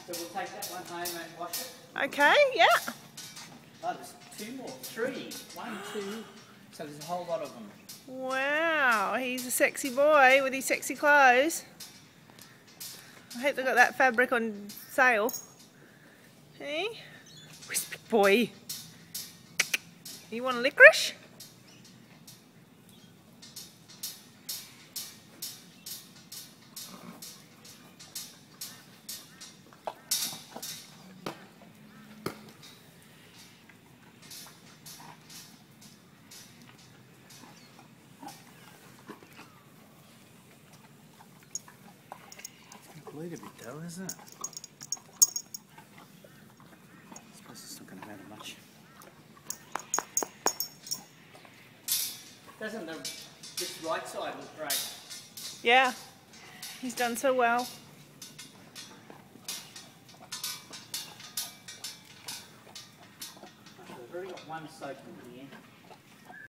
So we'll take that one home and wash it. Okay, yeah. Oh, there's 2 more, 3. 1, 2. So there's a whole lot of them. Wow, he's a sexy boy with his sexy clothes. I hope they got that fabric on sale. Hey? Whisper boy. You want a licorice? Bleed a bit though, isn't it? I suppose it's not going to matter much. Doesn't this right side look great? Yeah, he's done so well. We've already got one soak in here.